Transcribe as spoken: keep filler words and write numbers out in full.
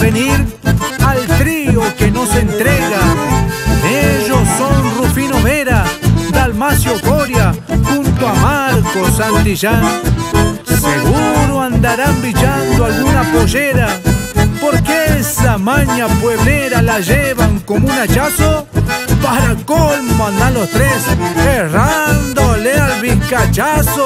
venir al trío que nos entrega. Ellos son Rufino Vera, Dalmacio Coria, junto a Marco Santillán. Seguro andarán brillando alguna pollera, porque esa maña pueblera la llevan como un hachazo. Para colmo andan los tres errándole al vizcachazo.